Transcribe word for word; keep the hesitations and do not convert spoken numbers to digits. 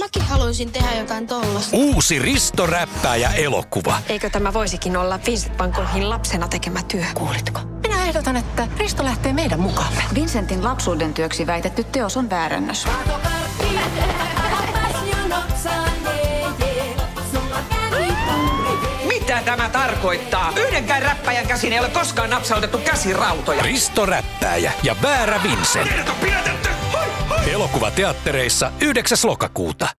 Mäkin haluaisin tehdä jotain tollasta. Uusi Risto Räppääjä elokuva. Eikö tämä voisikin olla Vincent van Goghin lapsena tekemä työ? Kuulitko? Minä ehdotan, että Risto lähtee meidän mukamme. Vincentin lapsuuden työksi väitetty teos on väärännös. Mitä tämä tarkoittaa? Yhdenkään räppäjän käsin ei ole koskaan napsautettu käsirautoja. Risto Räppääjä ja väärä Vincent. Elokuva teattereissa yhdeksäs lokakuuta.